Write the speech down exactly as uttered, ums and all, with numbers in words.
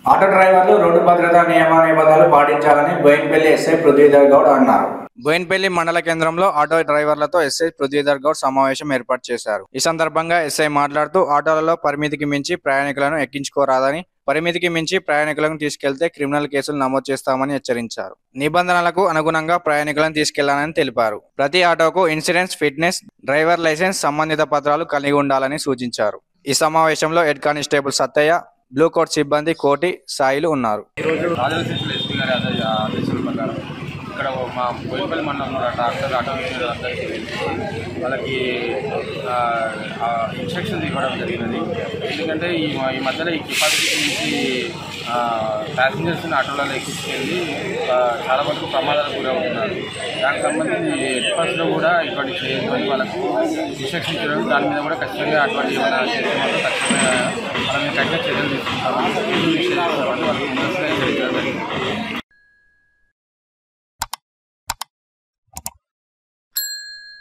Auto డ్రైవర్లు road భద్రతా నియమ నిబంధనలు పాటించాలని బోయిన్పల్లి ఎస్ఐ పృథ్వీధర్ గౌడ్ అన్నారు. బోయిన్పల్లి మండల కేంద్రంలో ఆటో డ్రైవర్లతో ఎస్ఐ పృథ్వీధర్ గౌడ్ సమావేశం ఏర్పాటు చేశారు. ఈ సందర్భంగా ఎస్ఐ మాట్లాడుతూ ఆటోలలో పరిమితికి మించి ప్రయాణికులను ఎక్కించుకోరాదని, పరిమితికి మించి ప్రయాణికులను తీసుకెళ్తే క్రిమినల్ కేసులు నమోదు చేస్తామని హెచ్చరించారు. నిబంధనలకు అనుగుణంగా ప్రయాణికులను తీసుకెళ్లాలని తెలిపారు. ప్రతి ఆటోకు ఇన్సూరెన్స్, ఫిట్నెస్, డ్రైవర్ లైసెన్స్, సంబంధిత పత్రాలు కలిగి ఉండాలని సూచించారు. ఈ సమావేశంలో head constable Sattaiah, blue coat సిబ్బంది కోటి, సాయిలు ఉన్నారు. ఇక్కడ మా బోయిన్పల్లి మండలంలో ట్రాక్టర్ ఆటో అందరికీ వాళ్ళకి ఇన్స్ట్రక్షన్స్ ఇవ్వడం జరిగినది. ఎందుకంటే ఈ ఈ మధ్యలో ఈ కెపాసిటీ నుంచి ప్యాసింజర్స్ని ఆటోలలో ఎక్కించుకెళ్ళి చాలా వరకు ప్రమాదాలకు గురవుతున్నారు. దానికి సంబంధించి హెడ్ బస్లో కూడా ఇటువంటి చేయడానికి వాళ్ళకు ఇన్స్ట్రక్షన్ ఇవ్వడం, దాని మీద కూడా ఖచ్చితంగా అటువంటి ఏమైనా చేస్తే మాత్రం ఖచ్చితంగా వాళ్ళ మీద కఠిన చర్యలు తీసుకుంటామని వాళ్ళకి ముందస్తుగా